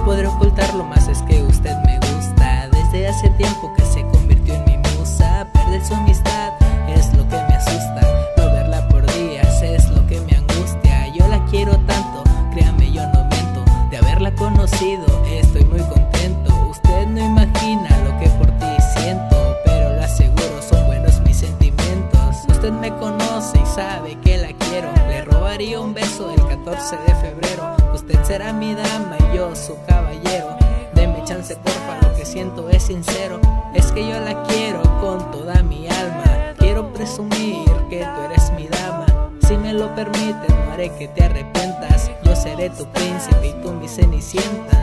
podré ocultarlo más, es que usted me gusta. Desde hace tiempo que se convirtió en mi musa. Perder su amistad es lo que me asusta. No verla por días es lo que me angustia. Yo la quiero tanto, créame, yo no miento. De haberla conocido estoy muy contento. Usted no imagina lo que por ti siento, pero lo aseguro, son buenos mis sentimientos. Usted me conoce y sabe que la quiero. Le robaría un beso el 14 de febrero. Usted será mi dama y yo su caballero. Deme chance porfa, lo que siento es sincero. Es que yo la quiero con toda mi alma. Quiero presumir que tú eres mi dama. Si me lo permites no haré que te arrepientas. Yo seré tu príncipe y tú mi cenicienta.